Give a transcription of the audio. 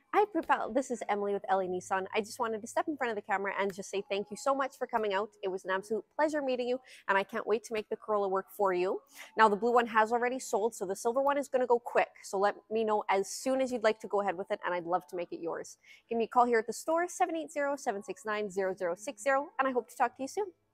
Hi, Pritpal. This is Emily with Ellie Nissan. I just wanted to step in front of the camera and just say thank you so much for coming out. It was an absolute pleasure meeting you, and I can't wait to make the Corolla work for you. Now, the blue one has already sold, so the silver one is going to go quick. So let me know as soon as you'd like to go ahead with it, and I'd love to make it yours. Give me a call here at the store, 780-769-0060, and I hope to talk to you soon.